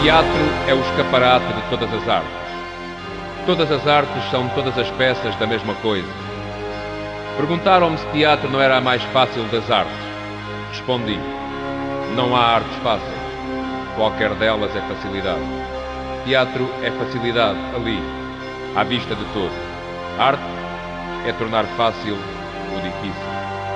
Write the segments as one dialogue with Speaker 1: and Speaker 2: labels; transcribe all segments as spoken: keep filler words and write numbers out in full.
Speaker 1: teatro é o escaparate de todas as artes. Todas as artes são todas as peças da mesma coisa. Perguntaram-me se teatro não era a mais fácil das artes. Respondi: não há artes fáceis. Qualquer delas é facilidade. Teatro é facilidade ali, à vista de todos. Arte é tornar fácil o difícil.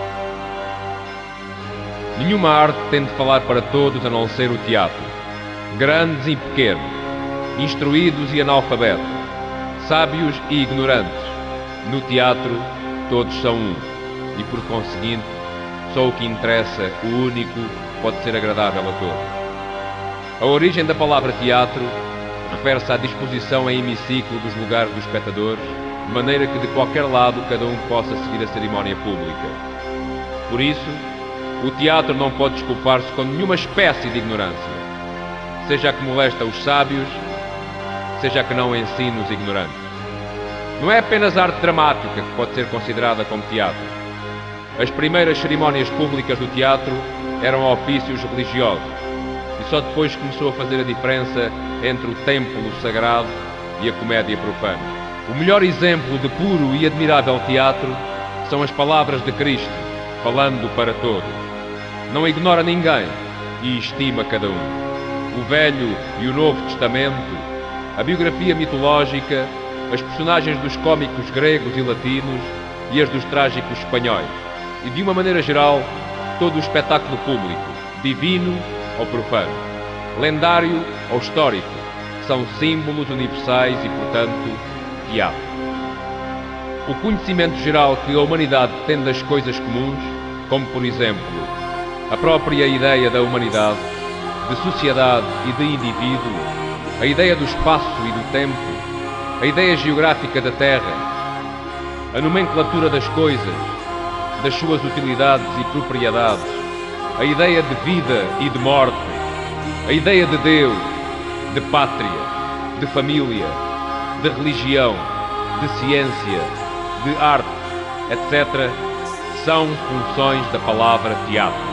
Speaker 1: Nenhuma arte tem de falar para todos a não ser o teatro. Grandes e pequenos, instruídos e analfabetos, sábios e ignorantes. No teatro, todos são um. E, por conseguinte, só o que interessa, o único, pode ser agradável a todos. A origem da palavra teatro refere-se à disposição em hemiciclo dos lugares dos espectadores, de maneira que de qualquer lado cada um possa seguir a cerimónia pública. Por isso, o teatro não pode desculpar-se com nenhuma espécie de ignorância, seja a que molesta os sábios, seja a que não ensina os ignorantes. Não é apenas a arte dramática que pode ser considerada como teatro. As primeiras cerimónias públicas do teatro eram ofícios religiosos, e só depois começou a fazer a diferença entre o templo sagrado e a comédia profana. O melhor exemplo de puro e admirável teatro são as palavras de Cristo, falando para todos. Não ignora ninguém e estima cada um. O Velho e o Novo Testamento, a biografia mitológica, as personagens dos cómicos gregos e latinos e as dos trágicos espanhóis. E, de uma maneira geral, todo o espetáculo público, divino ou profano, lendário ou histórico, são símbolos universais e, portanto, teatro. O conhecimento geral que a humanidade tem das coisas comuns, como, por exemplo, a própria ideia da humanidade, de sociedade e de indivíduo, a ideia do espaço e do tempo, a ideia geográfica da Terra, a nomenclatura das coisas, das suas utilidades e propriedades, a ideia de vida e de morte, a ideia de Deus, de pátria, de família, de religião, de ciência, de arte, etcétera, são funções da palavra teatro.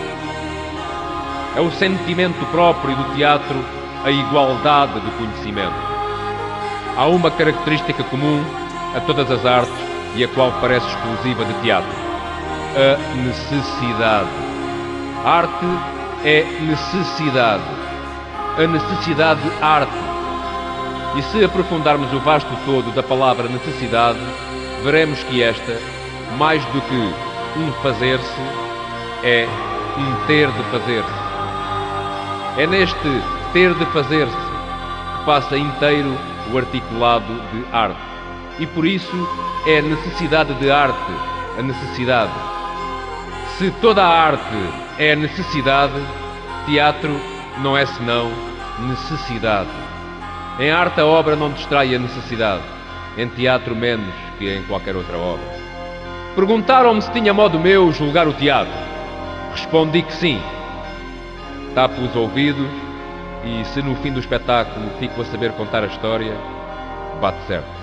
Speaker 1: É o sentimento próprio do teatro a igualdade do conhecimento. Há uma característica comum a todas as artes e a qual parece exclusiva de teatro: a necessidade. A arte é necessidade. A necessidade de arte. E se aprofundarmos o vasto todo da palavra necessidade, veremos que esta, mais do que um fazer-se, é um ter de fazer-se. É neste ter de fazer-se que passa inteiro o articulado de arte. E por isso é a necessidade de arte, a necessidade. Se toda a arte é necessidade, teatro não é senão necessidade. Em arte a obra não distrai a necessidade, em teatro menos que em qualquer outra obra. Perguntaram-me se tinha modo meu julgar o teatro. Respondi que sim. Tapo os ouvidos e, se no fim do espetáculo fico a saber contar a história, bate certo.